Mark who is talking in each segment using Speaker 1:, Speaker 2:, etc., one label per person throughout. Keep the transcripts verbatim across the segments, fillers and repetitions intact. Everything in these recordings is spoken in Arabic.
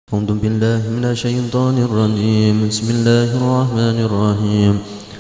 Speaker 1: أعوذ بالله من الشيطان الرجيم. بسم الله الرحمن الرحيم.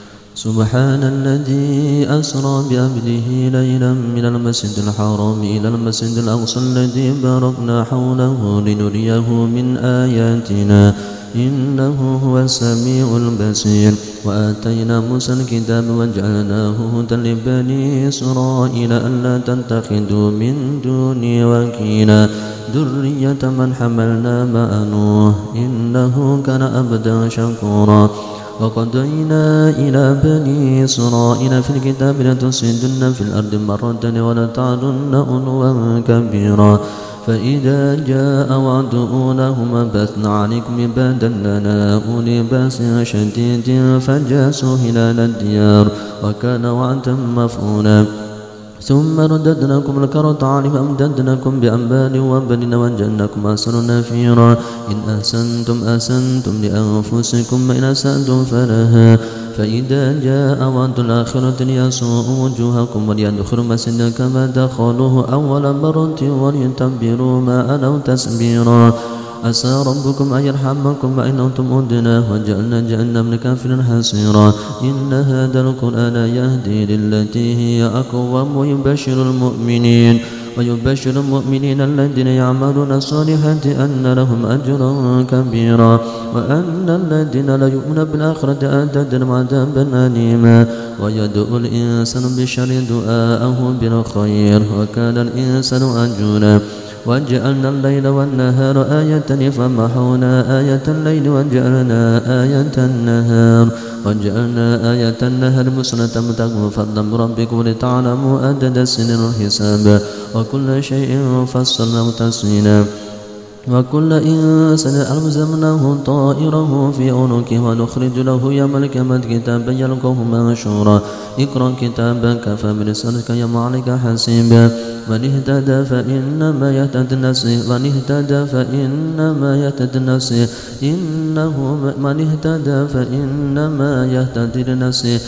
Speaker 1: سبحان الذي أسرى بعبده ليلا من المسجد الحرام إلى المسجد الأقصى الذي باركنا حوله لنريه من آياتنا إنه هو السميع البصير. وآتينا موسى الكتاب وجعلناه هدى لبني إسرائيل ألا تتخذوا من دوني وكيلا ذرية من حملنا مع نوح إنه كان عبدا شكورا. وقضينا إلى بني إسرائيل في الكتاب لتفسدن في الأرض مرتين ولتعلن علوا كبيرا. فإذا جاء وعد أولاهما بثنا عليكم عبادا لنا أولي بأس شديد فجاسوا خلال الديار وكان وعدا مفعولا. ثم رددناكم الكرة عليهم فأمددناكم بأموال وبنين وجعلناكم أحسن نفيرا. إن أحسنتم أحسنتم لأنفسكم وإن أسأتم فلها. فإذا جاء وعد الآخرة ليسوءوا وجوهكم وليدخلوا المسجد كما دخلوه أول مرة وليتبروا ما ألوا تسبيرا. عسى ربكم أن يرحمكم وإن أنتم عدنا وجعلنا جهنم للكافرين حصيرا. إن هذا القرآن يهدي للتي هي أقوم ويبشر المؤمنين ويبشر المؤمنين الذين يعملون الصالحات أن لهم أجرا كبيرا. وأن الذين لا يؤمنون بالآخرة أعتدنا عذابا أليما. ويدعو الإنسان بالشر دعاءه بالخير وكان الإنسان عجولا. وجعلنا الليل والنهار آيتين فمحونا آية الليل وجعلنا آية النهار وجعلنا آية النهار مسنة مبتغوا فضلا من ربكم لتعلموا عدد السنين والحساب وكل شيء فصلناه تفصيلا. وكل إنسان ألزمناه طائره في عنقه ونخرج له يوم القيامة كتابا يلقاه منشورا. اقرأ كتابك كفى برسالتك اليوم عليك حسيبا. من اهتدى فإنما يهتدي لنفسه ومن اهتدى فإنما يهتدي لنفسه إنه من اهتدى فإنما يهتدي لنفسه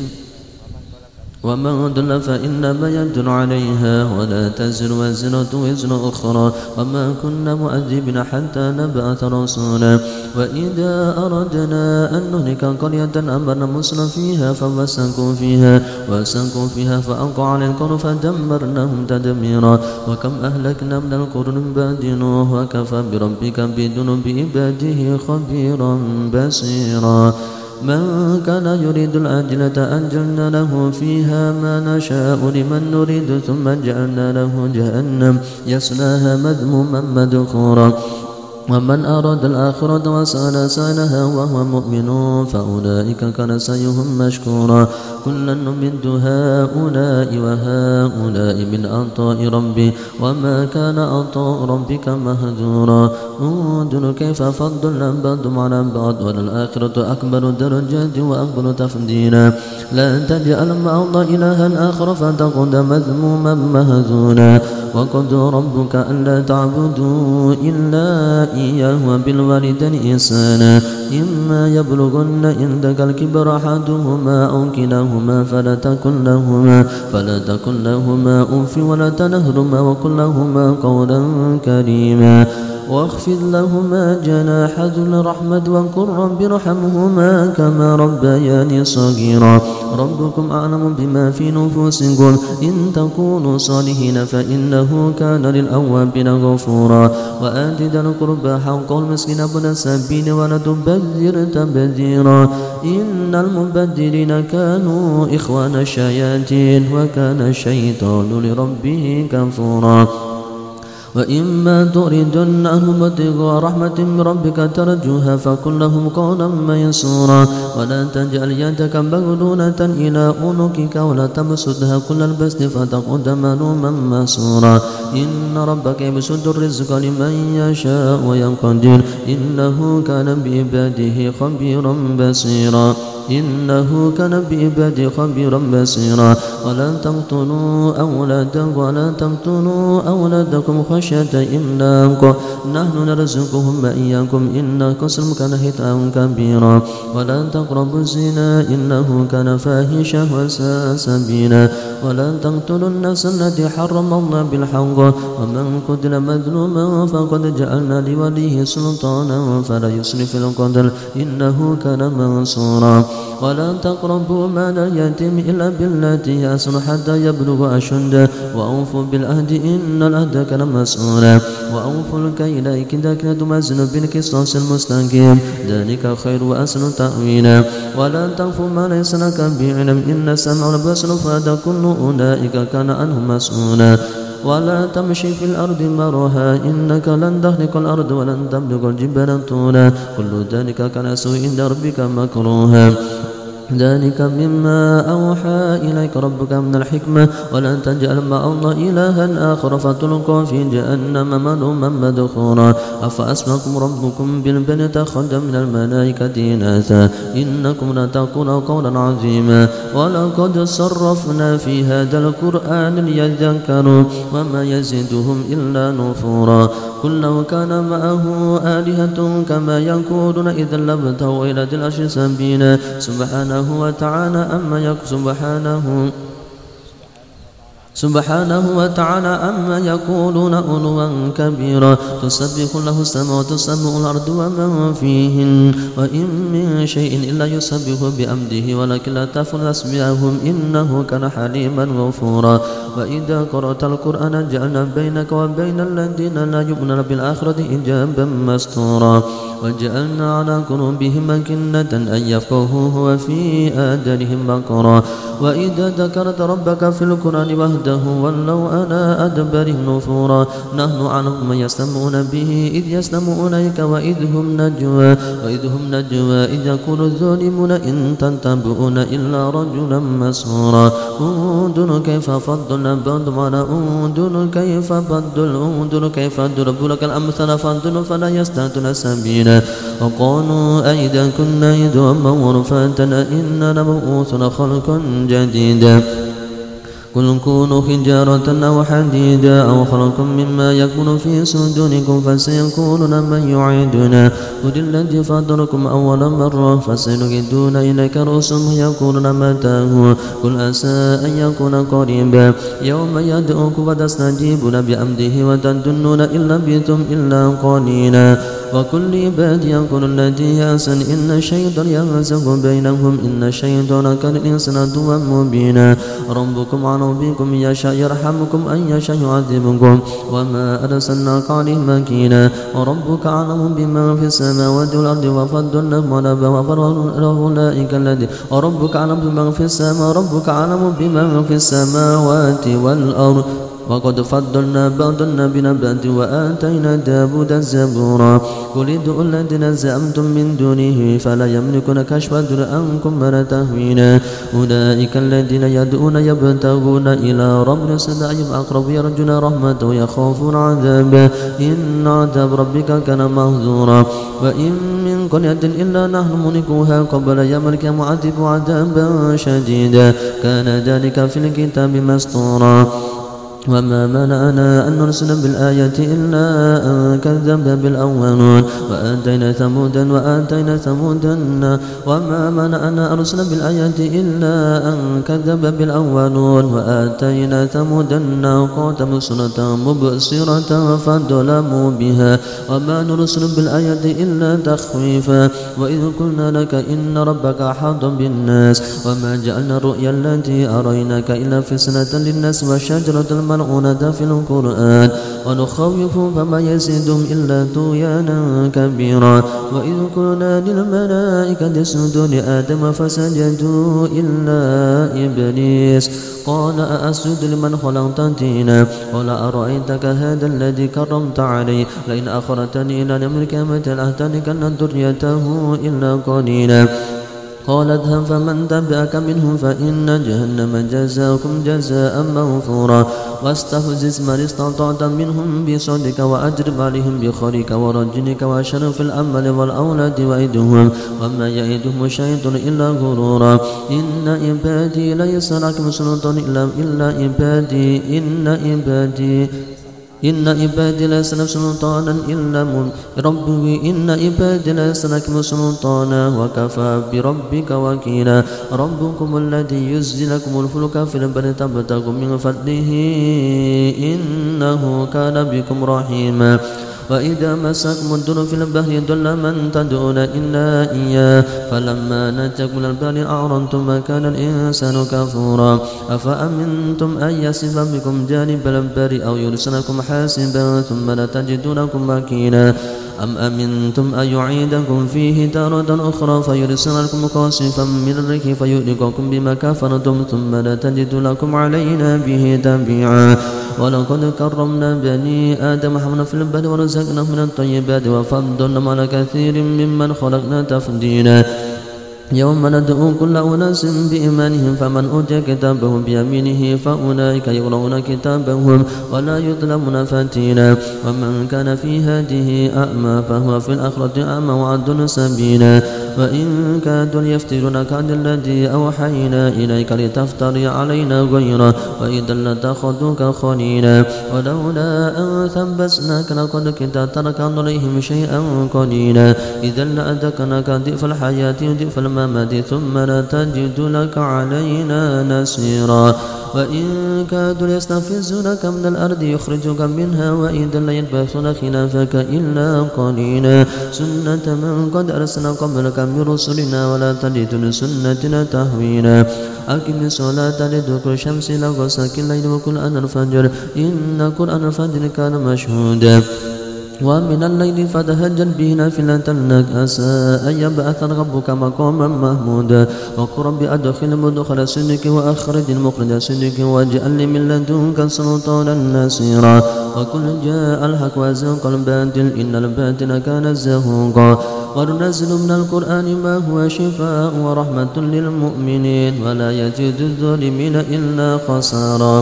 Speaker 1: ومن ضل فإنما يدل عليها ولا تزر وازرة وزر أخرى وما كنا مؤذبين حتى نبعث رسولا. وإذا أردنا أن نهلك قرية أمرنا مسرا فيها فوسكوا فيها وسكوا فيها فألقوا عليهم القول فدمرناهم تدميرا. وكم أهلكنا من القرون من بعد نوح وكفى بربك بذنوب عباده خبيرا بصيرا. من كان يريد العاجلة أجلنا له فيها ما نشاء لمن نريد ثم جعلنا له جهنم يصلاها مذموما مدحورا. ومن أراد الآخرة وسعى سعيها وهو مؤمن فأولئك كان سعيهم مشكورا. كلا نمد هؤلاء وهؤلاء من عطاء ربي وما كان عطاء ربك مهجورا. انظر كيف فضلنا بعضهم على بعض وللآخرة أكبر درجات وأكبر تفضيلا. لا تجعل مع الله إلها آخر فتقعد مذموما مهزولا. وقضى ربك ألا تعبدوا إلا إياه وبالوالدين إحسانا. إما يبلغن عندك الكبر أحدهما أو كلاهما فلا تكن لهما فلا تكن لهما أف ولا تنهرهما وقل لهما قولا كريما. واخفض لهما جناح ذل الرحمة وقل رب ارحمهما كما ربياني صغيرا. ربكم أعلم بما في نفوسكم إن تكونوا صالحين فإنه كان للأوابين غفورا. وآت ذا القربى حقه المسكين ابن السبيل ولا تبذر تبذيرا إن المبذرين كانوا إخوان الشياطين وكان الشيطان لربه كفورا. وإما تردن عنهم ابتغاء رحمة من ربك ترجوها فقل لهم قولا ميسورا. ولا تجعل يدك مغلولة إلى عنقك ولا تبسطها كل البسط فتقعد ملوما محسورا. إن ربك يبسط الرزق لمن يشاء ويقدر إنه كان بعباده خبيرا بصيرا. إنه كان بعباده خبيرا بصيرا ولا تقتلوا أولادكم ولا تقتلوا أولادكم خشية إملاق نحن نرزقهم وإياكم إن قسم كان خطأ كبيرا ولا تقربوا الزنا إنه كان فاحشة وساء سبيلا ولا تقتلوا النفس التي حرم الله بالحق ومن قتل مظلوما فقد جعلنا لوليه سلطانا فلا يسرف في القتل إنه كان منصورا ولا تقربوا مال اليتيم إلا بالتي هي أحسن حتى يبلغ أشده وأوفوا بالعهد إن العهد كان مسؤولا وأوفوا الكيل إذا كنتم توزنوا بالقسطاس المستقيم ذلك خير وأحسن تأويلا ولا تقف ما ليس لك بعلم إن السمع والبصر فهذا كل أولئك كان عنه مسؤولا ولا تمشي في الأرض مرها إنك لن تخلق الأرض ولن تبلغ الجبال طولا كل ذلك كان سوء عند ربك مكروها ذلك مما أوحى إليك ربك من الحكمة ولا تجعل مع الله إلها آخر فتلقى في جهنم ملوما مدحورا أفأسماكم ربكم بالبنين اتخذ من الملائكة إناثا إنكم لتقولون قولا عظيما ولقد صرفنا في هذا القرآن ليذكروا وما يزيدهم إلا نفورا قل لو كان معه آلهة كما يقولون إذا لابتغوا إلى ذي العرش سبيلا سبحانه وتعالى أما يك سبحانه سبحانه وتعالى أما يقولون علوا كبيرا تسبح له السماوات السبع والأرض ومن فيهن وإن من شيء إلا يسبح بأمده ولكن لا تفعلون تسبيحهم إنه كان حليما غفورا وإذا قرأت القرآن جعلنا بينك وبين الذين لا يؤمنون بالآخرة حجابا مستورا وجعلنا على قلوبهم أكنة أن يفقهوه وفي آذانهم وقرا وإذا ذكرت ربك في القرآن وحده ولوا على أدبارهم نفورا نحن أعلم من يستمعون به إذ يستمعون إليك وإذ هم نجوى وإذ هم نجوى إذ يقول الظالمون إن تتبعون إلا رجلا مسحورا انظر كيف فضلنا بعضهم على انظر كيف فضل انظر كيف ضربوا لك الأمثال فانظر فلا يستهتون سبيلا وقالوا أئذا كنا عظاما ورفاتا إنا لمبعوثون خلقا جديدا قل كونوا حجارة أو حديدا أو خلقا مما يكون في صدوركم فسيقولون من يعيدنا قل الذي فطركم أول مرة فسيردون إليك رؤوسهم يقولون متى قل عسى أن يكون قريبا يوم يدعوكم فتستجيبون بأمره وتظنون إن لبثتم إلا قليلا وكل عباد يقول الذي يحسن إن الشيطان ينزغ بينهم إن الشيطان كان الإنسان عدوا مبينا ربكم على بكم يشاء يرحمكم أن يشاء يعذبكم وما أرسلناك عليهم وكيلا وربك أعلم بما في السماوات والأرض وفضلناهم على أولئك الذين وربك أعلم بما في السماء ربك أعلم بما في السماوات والأرض وقد فضلنا بعضنا بنبأ وآتينا داود الزبورا قل ادعوا الذين زعمتم من دونه فلا يملكون كشف الضر عنكم ولا تحويلا أولئك الذين يدعون يبتغون إلى رب السماء أقرب يرجون رحمته ويخافون عذابه إن عذاب ربك كان محذورا وإن من قرية إلا نحن مهلكوها قبل يوم القيامة معذب عذابا شديدا كان ذلك في الكتاب مسطورا وما منعنا أن نرسل بالآية إلا أن كذب بالأولون وآتينا ثمودا وآتينا ثمودا وما منعنا أن نرسل بالآية إلا أن كذب بالأولون وآتينا ثمودا ناقة مبصرة مبصرة فظلموا بها وما نرسل بالآية إلا تخويفا وإذ قلنا لك إن ربك أحاط بالناس وما جعلنا الرؤيا التي أريناك إلا فتنة للناس وشجرة الملعونة في القرآن ونخوف فما يزيدهم إلا طغيانا كبيرا وإذ قلنا للملائكة اسجدوا لآدم فسجدوا إلا إبليس قال أأسجد لمن خلقت طينا قال أرأيتك هذا الذي كرمت عليه لئن أخرتني إلى يوم القيامة لأحترقن ذريته إلا قليلا قال اذهب فمن تبعك منهم فإن جهنم جزاؤكم جزاء موفورا واستفزز من استطعت منهم بصوتك وأجرب عليهم بخيرك ورجلك وأشرف الأمل والأولاد وعدهم وما يعدهم الشيطان إلا غرورا إن عبادي ليس لكم سلطان إلا إلا عبادي إن عبادي إن عبادي ليس لكم سلطانا إلا من ربي إن عبادي ليس لكم سلطانا وكفى بربك وكيلا ربكم الذي يزجي لكم الفلك في البر تبتغوا من فضله إنه كان بكم رحيما وإذا مسكم الضر في البحر ضل من تدعون إلا إياه فلما نجاكم من البر أعرضتم وكان الإنسان كفورا أفأمنتم أن يسف بكم جانب البر أو يرسلكم حاسبا ثم لا تجدونكم وكيلا أم أمنتم أن يعيدكم فيه تارة أخرى فيرسلكم قاصفا من الريح فيهلككم بما كفرتم ثم لا تجد لكم علينا به تبيعا ولقد كرمنا بني آدم حملنا في البر ورزقناهم من الطيبات وفضلناهم على كثير ممن خلقنا تفضيلا يوم ندعو كل أناس بإيمانهم فمن أوتي كتابه بيمينه فأولئك يقرؤون كتابهم ولا يظلمون فتيلا ومن كان في هذه أعمى فهو في الآخرة أعمى وأضل سبيلا وإن كادوا ليفتنونك عن الذي أوحينا إليك لتفتري علينا غيره وإذا لاتخذوك خليلا ولولا أن ثبتناك لقد كنت تركن عليهم شيئا قليلا إذا لأذقناك ضعف الحياة وضعف الممات ثم لا تجد لك علينا نصيرا وإن كادوا ليستفزونك من الأرض يخرجوك منها وإذا ليلبسون خلافك إلا قليلا سنة من قد أرسلنا قبلك من رسلنا ولا تجد لسنتنا تحويلا أقم الصلاة لدلوك الشمس إلى غسق الليل وقرآن الفجر إن قرآن الفجر كان مشهودا ومن الليل فتهجد به نافلة لك عسى أن يبعث ربك مقاما محمودا وقل رب أدخل مدخل صدق وأخرج مخرج صدق واجعل لي من لدنك سلطانا نصيرا وقل جاء الحق وزهق الباطل إن الباطل كان زهوقا وننزل من القرآن ما هو شفاء ورحمة للمؤمنين ولا يزيد الظالمين إلا خسارا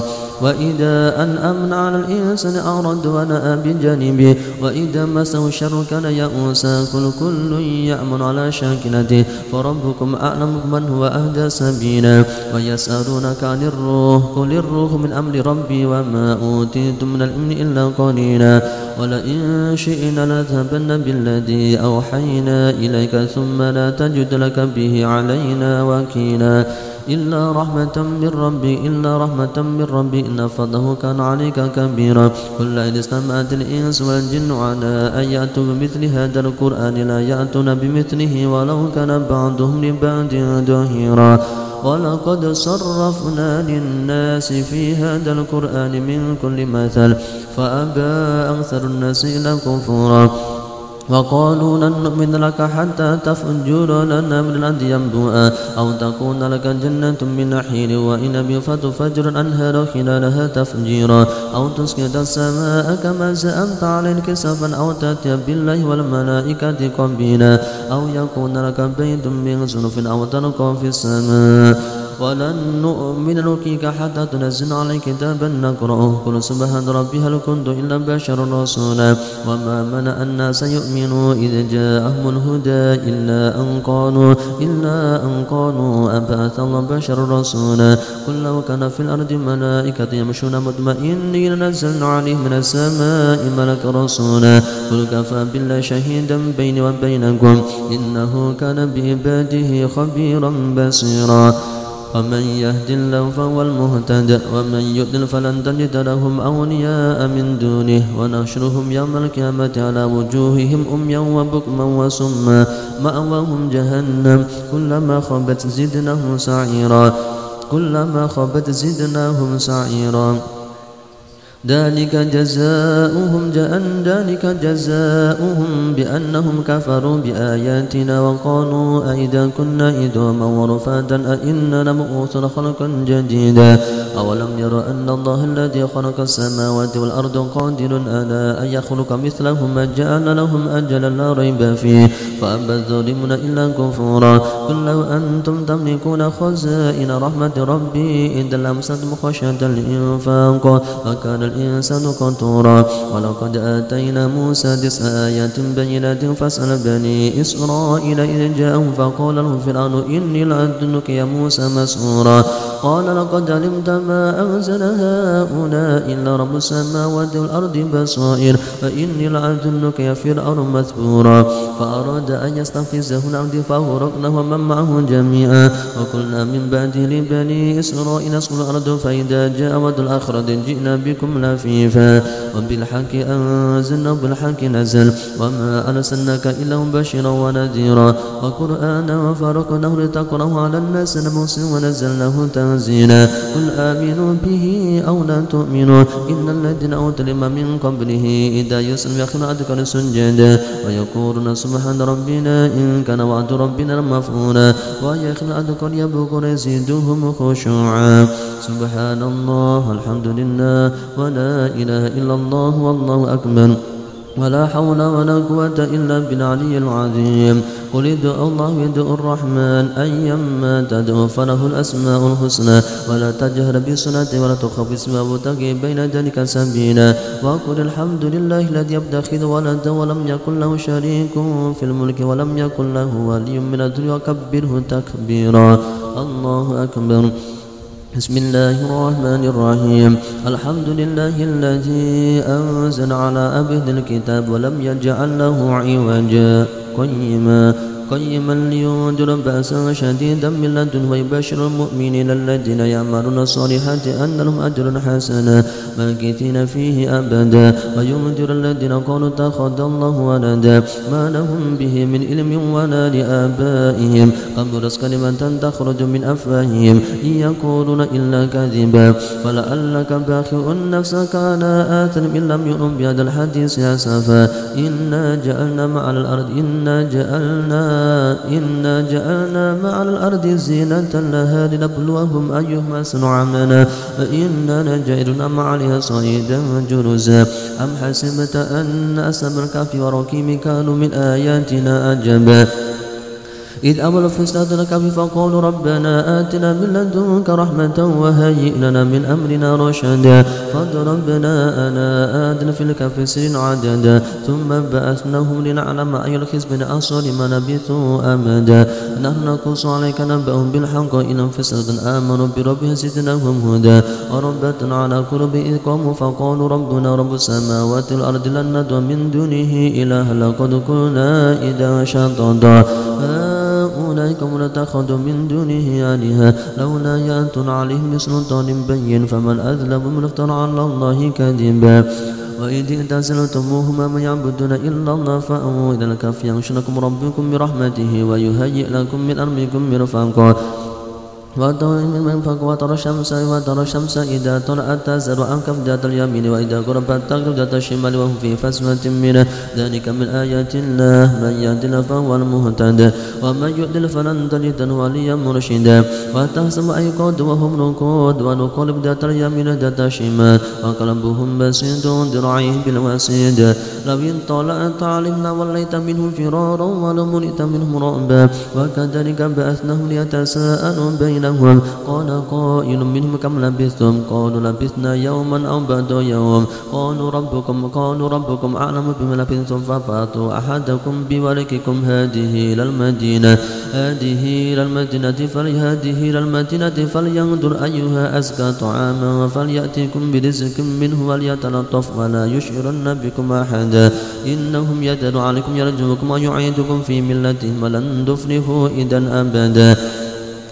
Speaker 1: وإذا أنأمنا على الإنسان أعرض ونأى بجانبه وإذا مسه الشر كان يئوسا قل كل يأمن على شاكلته فربكم أعلم من هو أهدى سبيلا ويسألونك عن الروح قل الروح من أمر ربي وما أوتيتم من العلم إلا قليلا ولئن شئنا لذهبن بالذي أوحينا إليك ثم لا تجد لك به علينا وكيلا إلا رحمة من ربي إلا رحمة من ربي إن فضله كان عليك كبيرا قل إن استمعت الإنس والجن على أن يأتوا بمثل هذا القرآن لا يأتون بمثله ولو كان بعضهم لبعض ظهيرا ولقد صرفنا للناس في هذا القرآن من كل مثل فأبى أكثر الناس إلا كفورا وقالوا لن نؤمن لك حتى تفجر لنا من الأرض ينبوءا أو تكون لك جنة من نخيل وعنب فتفجر الأنهار خلالها تفجيرا أو تسقط السماء كما زعمت علينا كسفا أو تأتي بالله والملائكة قبيلا أو يكون لك بيت من زخرف أو تلقى في السماء ولن نؤمن لك حتى تنزل عليك كتابا نقرأه قل سبحان ربي هل كنت إلا بشرا رسولا وما منع الناس يؤمنوا إذ جاءهم الهدى إلا أن قالوا إلا أن قالوا أبعث الله بشرا رسولا قل لو كان في الأرض ملائكة يمشون مطمئنين نزلنا عليهم من السماء ملك رسولا قل كفى بالله شهيدا بيني وبينكم إنه كان بعباده خبيرا بصيرا ومن يهد الله فهو المهتد ومن يضلل فلن تجد لهم أولياء من دونه ونحشرهم يوم القيامة على وجوههم أميا وبكما وصما مأواهم جهنم كلما خبت زدناهم سعيرا كلما خبت زدناهم سعيرا ذلك جزاؤهم جأن ذلك جزاؤهم بأنهم كفروا بآياتنا وقالوا أئذا كنا عظاما ورفاتا أئنا لمبعوثون خلقا جديدا أولم يروا أن الله الذي خلق السماوات والأرض قادر على أن يخلق مثلهم جعل لهم أجلا لا ريب فيه فأبى الظالمون إلا كفورا قل لو أنتم تملكون خزائن رحمة ربي إذا لأمسكتم خشية الإنفاق وكان الإنسان قتورا ولقد آتينا موسى تسع آيات بينات فاسأل بني إسرائيل إذ جاءهم فقال له فرعون إني لأظنك يا موسى مسحورا قال لقد علمت ما أنزل هؤلاء إلا رب السماوات والأرض بصائر فإني لأظنك يا فرعون مثبورا فأراد أن يستفزه الأرض فأغرقناه ومن معه جميعا وقلنا من بعده لبني إسرائيل اسكنوا الأرض فإذا جاء وعد الآخرة جئنا بكم لفيفا وبالحق أنزلنا وبالحق نزل وما أرسلناك إلا بشيرا ونذيرا وقرآنا وفرقناه لتقرأه على الناس نمس ونزلناه تنزيلا قل آمنوا به أو لا تؤمنوا إن الذين أوتوا العلم من قبله إذا يسلم يخرون أذكار سجدا ويقولون سبحان ربنا إن كان وعد ربنا مفعولا ويخرون أذكار يبكون يزيدهم خشوعا سبحان الله الحمد لله ولا إله إلا الله والله أكبر ولا حول ولا قوة إلا بالعلي العظيم قل ادعوا الله ادعوا الرحمن أيما تدعوا فله الأسماء الحسنى ولا تجهر بالصلاة ولا تخف اسمه وابتغ بين ذلك سبيلا وقل الحمد لله الذي يتخذ ولدا ولم يكن له شريك في الملك ولم يكن له ولي من الذل وكبره تكبيرا الله أكبر بسم الله الرحمن الرحيم الحمد لله الذي أنزل على عبده الكتاب ولم يجعل له عوجا قيما قيما لينذر بأسا شديدا من لدنه ويبشر المؤمنين الذين يعملون الصالحات أن لهم أجرا حسنا ماكثين فيه أبدا وينذر الذين قالوا اتخذ الله ولدا ما لهم به من علم ولا لآبائهم كبرت كلمة تخرج من أفواههم إن يقولون إلا كذبا فلعلك باخع نفسك على آثارهم إن لم يؤمنوا بهذا الحديث أسفا إنا جعلنا مع الأرض إنا جعلنا إنا جعلنا مع الأرض زينة لها لنبلوهم أيهم أحسن عملا وإنا لجاعلون مع عليها صعيدا جرزا أم حسبت أن أصحاب الكهف والرقيم كانوا من آياتنا عجبا إذ أولوا في استاد الكهف فقالوا ربنا آتنا من لدنك رحمة وهيئ لنا من أمرنا رشدا فضربنا على آذان في الكهف سنين عددا ثم بعثناهم لنعلم أي الحزبين أحصى لما لبثوا أمدا نحن نقص عليك نبأهم بالحق إنهم فتية آمنوا بربهم زدناهم هدى وربتنا على قلوب إذ قاموا فقالوا ربنا رب السماوات والأرض لن ندعو من دونه إلها لقد كنا إذا شططا أولئك هم اتخذوا من دونه آلهة لولا يأتون عليهم بسلطان بين فمن أظلم من افترى على الله كذبا وإذ اعتزلتموهما من يعبدون إلا الله فأووا إلى الكهف يغشكم ربكم برحمته ويهيئ لكم من أمركم مرفقا وترى الشمس وترى الشمس إذا طلعت تزهر عن كف ذات اليمين وإذا غربت تغرب ذات الشمال وهم في فسوة منه ذلك من آيات الله من يهد الله فهو المهتد ومن يضلل فلن تجد له وليا مرشدا وتحسب أيقاظ وهم رقود ونقلب ذات اليمين ذات الشمال وقلبهم بسيط ذراعيه بالوسيد لو اطلعت علمنا وليت منهم فرارا ولملئت منهم رعبا وكذلك بعثناهم ليتساءلوا بينهم قال قائل منهم كم لبثتم قالوا لبثنا يوما أو بعض يوم قالوا ربكم قالوا ربكم أعلم بما لبثتم فابعثوا أحدكم بورقكم هذه إلى المدينة هذه إلى المدينة فلهذه إلى المدينة فلينظر أيها أزكى طعاما وفليأتيكم برزق منه وليتلطف ولا يشعرن بكم أحدا إنهم يدل عليكم يرجوكم ويعيدكم في ملتهم ولن تفلحوا إذا أبدا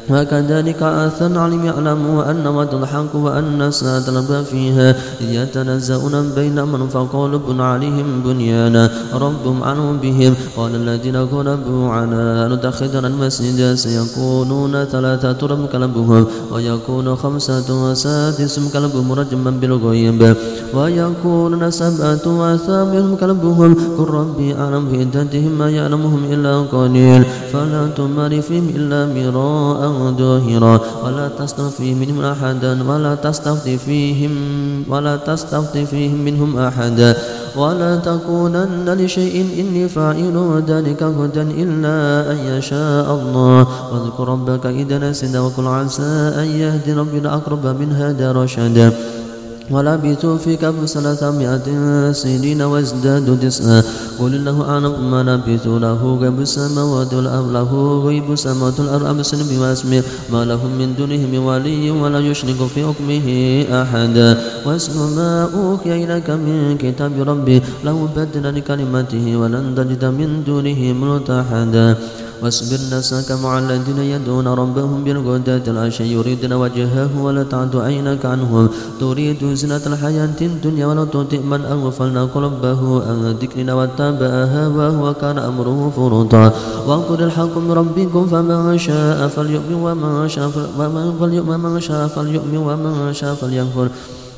Speaker 1: وكذلك أثنى علم يعلموا أن وعد الحق وأن الساعة لا فيها يتنزعون بينهم فقالوا بن عليهم بنيانا ربهم عنهم بهم قال الذين غلبوا على نتخذنا المسجد سيكونون ثلاثة رب كلبهم ويكون خمسة وسادسهم كلبهم رجما بالغيب ويكون سبعة وثامنهم كلبهم قل ربي أعلم بعدتهم ما يعلمهم إلا قليل فلا تمار فيهم إلا مراء ظاهرا ولا تستفتي منهم أحدا ولا تستفتي فيهم ولا تستفتي فيهم منهم أحدا ولا تقولن لشيء إني فاعل ذلك غدا إلا أن يشاء الله واذكر ربك إذا نسيت وقل عسى أن يهدي ربي لأقرب من هذا رشدا ولبثوا في كهف ثلاثمائة سنين وازدادوا تسعا قل الله أعلم ما لبثوا له غيب السماوات والأرض له غيب السماوات والأرض أبصر بواسمه ما لهم من دونه من ولي ولا يشرك في حكمه أحدا واسمع ما أوحي إليك من كتاب ربي لا مبدل لكلماته ولن تجد من دونه ملتحدا واصبر نفسك مع الذين يدعون ربهم بالغداة العشي يريدون وجهه ولا تعد عينك عنهم تريد زينة الحياة الدنيا ولا تطع من أغفلنا قلبه عن ذكرنا واتبع هواه وكان أمره فرطا وقل الحق من ربكم فمن شاء فليؤمن ومن شاء ومن شاء فليؤمن ومن شاء فليكفر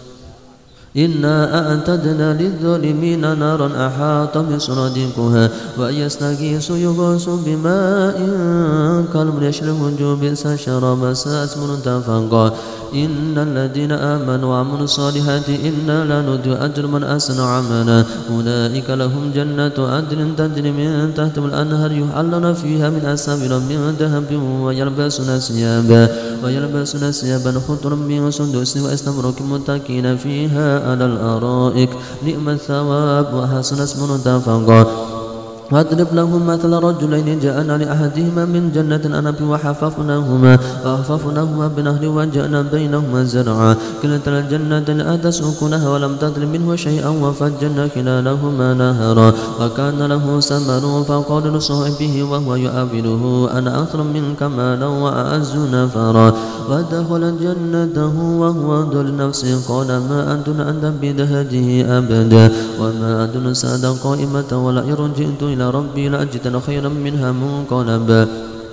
Speaker 1: إنا أعتدنا للظالمين نارا أحاط بسرادقها وإن يستغيثوا يغاثوا بماء كالمهل يشرب وجوه بئس الشراب ساءت مرتفقا إن الذين آمنوا وعملوا الصالحات إنا لا نضيع أجر من أحسن عملا أولئك لهم جنات عدن تجري من تحتهم الأنهار يحلون فيها من أساور من ذهب ويلبسون ثيابا ويلبسون ثيابا خضرا من سندس واستبرق متكئين فيها على الأرائك نعم الثواب وحسن اسم مرتفقا واضرب لهم مثل رجلين جاءنا لأحدهما من جنة عنب وحففناهما وحففناهما بنهر وجعلنا بينهما زرعا كلتا الجنتين آتت أكلها ولم تظلم منه شيئا وفجرنا خلالهما نهرا وكان له ثمر فقال لصاحبه وهو يؤابله أنا أكثر منك مالا وأعز نفرا ودخل جنته وهو ذو النفس قال ما أنتن أن تبيد هذه أبدا وما أنتن سعد قائمة ولا إرجئت إلى ربي لأجدن خيرا منها منقلبا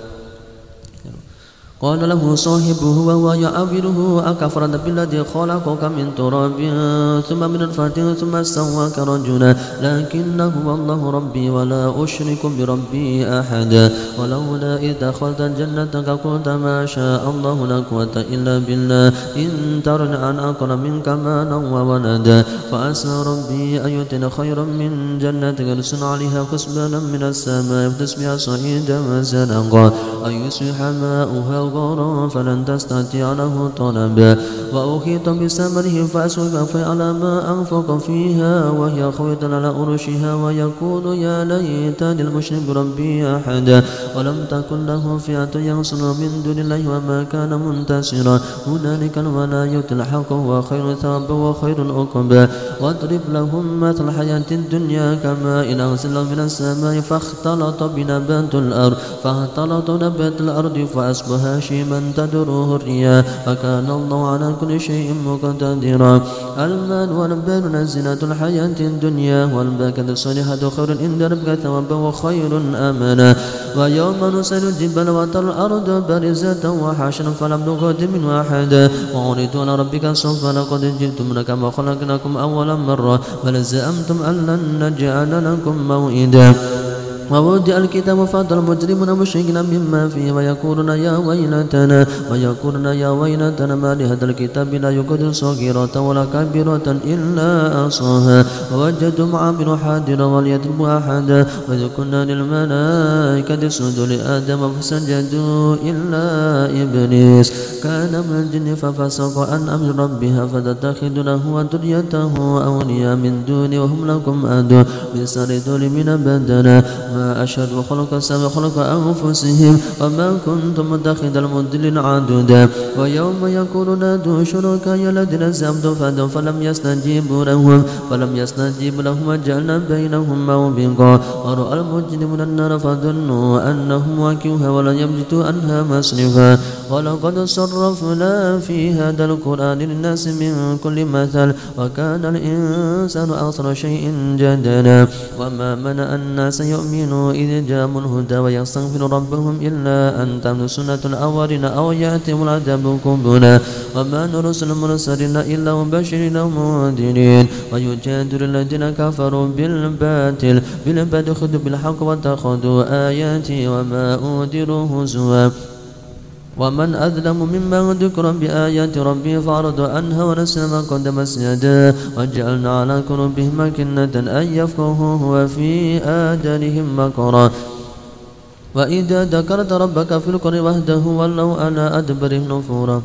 Speaker 1: قال له صاحبه وهو يعاوره أكفرت بالذي خلقك من تراب ثم من نطفة ثم سواك رجلا لكن هو الله ربي ولا أشرك بربي أحدا ولولا إذ دخلت جنتك قلت ما شاء الله لا قوة إلا بالله إن ترني أن أقل منك مالا وولدا فأسى ربي أن يؤتيني خيرا من جنتك يرسل عليها حسبانا من السماء فتصبح صعيدا وزلقا أو يصبح ماؤها غورا فلن تستطيع له طلبا وأحيط بثمره فأسوف على ما أنفق فيها وهي خوية على أرشها ويقول يا ليتني المشرك بربي أحدا ولم تكن له فئة ينصر من دون الله وما كان منتصرا هنالك الولاية الحق وخير ثواب وخير عقبا واضرب لهم مثل الحياة الدنيا كماء أنزل من السماء فاختلط بنبات الأرض فاختلط نبات الأرض فأصبح هشيما تدره الرياح وكان الله على كل شيء مقتدرا المال والبنون زينة الحياة الدنيا والباقيات الصالحات خير عند ربك ثوابا وخير أمنا ويوم نسأل الجبال وترى الأرض بارزة وحشرا فلم نغادر منه أحدا وعرضوا على ربك صفا لقد جئتمونا كما خلقناكم أول مرة بل زعمتم أن لن نجعل لكم موعدا ووضع الكتاب فترى المجرمون مشركين مما فيه ويقولون يا ويلتنا ويقولون يا ويلتنا ما لهذا الكتاب لا يغادر صغيرة ولا كبيرة إلا أحصاها ووجدوا معامل حاضرا وليذرب أحدا وإذ قلنا للملائكة اسجدوا لآدم فسجدوا إلا إبليس كان من الجن ففسق عن أمر ربها فتتخذونه وذريته أولياء من دوني وهم لكم عدو بئس للظالمين بدلا ما أشهدوا خلق السماء خلق أنفسهم وما كنت متخذ المضلين عضدا ويوم يقول نادوا شركائي الذين زعمتم فدعوا فلم يستجيبوا لهم فلم يستجيبوا لهم وجعلنا بينهم موبقا ورأى المجرمون النار فظنوا أنهم واقعوها ولن يجدوا عنها مصرفا ولقد صرفنا في هذا القرآن للناس من كل مثل وكان الإنسان أكثر شيء جدلا وما منع الناس يؤمنوا إذ جاءهم الهدى ويستغفروا ربهم إلا أن تمت سنة الأولين أو يأتيهم العذاب قبلا وما نرسل المرسلين إلا مبشرين ومنذرين ويجادل الذين كفروا بالباطل بالباطل خذوا بالحق واتخذوا آياتي وما أنذروا هزوا ومن أظلم ممن ذكر بآيات ربه فأعرض عنها ونسي ما قدمت يداه وجعلنا على قلوبهم أكنة أن يفقهوه وفي آذانهم وقرا وإذا ذكرت ربك في القرآن وحده ولوا على أدبرهم نفورا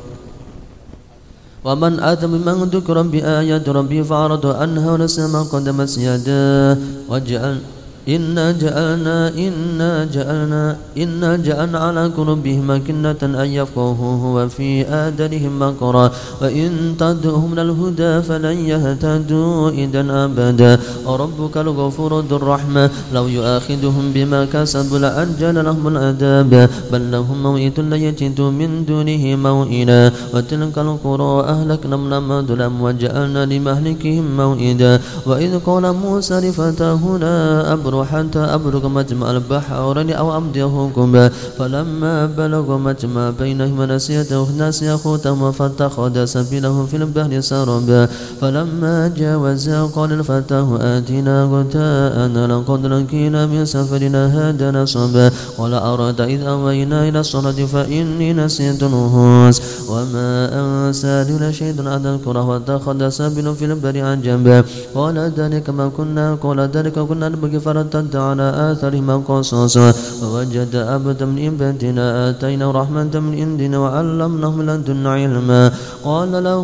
Speaker 1: ومن أظلم ممن ذكر بآيات ربه فأعرض عنها ونسي ما قدمت يداه وجعل إنا جعلنا إنا جعلنا إنا جعلنا على قلوبهم أكنة أن يفقهوه وفي آذانهم وقرا وإن تدعهم للهدى فلن يهتدوا إذا أبدا وربك الغفور ذو الرحمة لو يؤاخذهم بما كسبوا لأجل لهم العذاب بل لهم موئد لا يجدوا من دونه موئلا وتلك القرى أهلكنا من ظلم وجعلنا لمهلكهم موئدا وإذ قال موسى لفتاه لا أبرح حتى أبلغ مجمع البحرين أو أمضي حقبا فلما بلغ مجمع بينهما نسي حوتهما فاتخذ سبيله في البحر سربا فلما جاوزا قال الفتاه آتنا غداءنا لقد لقينا من سفرنا هذا نصبا قال أراد إذ أوينا إلى الصلاة فإني نسيت الهوس وما أنساني لشيء أن أذكره واتخذ سبيله في البحر عجبا قال ذلك ما كنا قال ذلك كنا نبغي فرتد على آثارهما قصصا ووجد عبدا من عبادنا آتيناه رحمة من عندنا وعلمناه من لدنا علما قال له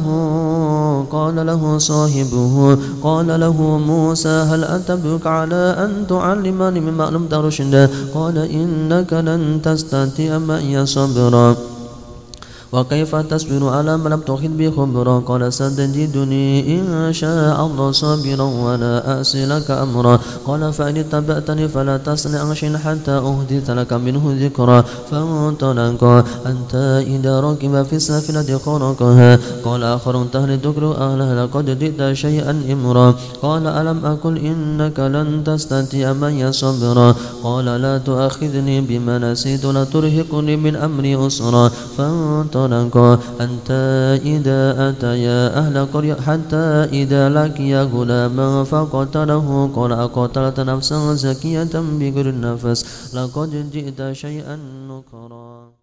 Speaker 1: قال له صاحبه قال له موسى هل أتبعك على أن تعلمني مما لم ترشد قال إنك لن تستطيع معي صبرا وكيف تصبر على ما لم تحط به خبرا قال ستجدني إن شاء الله صابرا ولا أعصي لك أمرا قال فإن اتبعتني فلا تصنع شيئا حتى أحدث لك منه ذكرا فانطلقا حتى إذا ركب في السفينة خرقها قال آخر تهل تكره أهلها لقد جئت شيئا إمرا قال ألم أقل إنك لن تستطيع معي صبرا قال لا تؤاخذني بما نسيت لا ترهقني من أمري أسرا فانطلقا حتى إذا أتيا أهل قرية حتى إذا لقيا غلاما فقتله قال أقتلت نفسا زكية بغير نفس لقد جئت شيئا نكرا.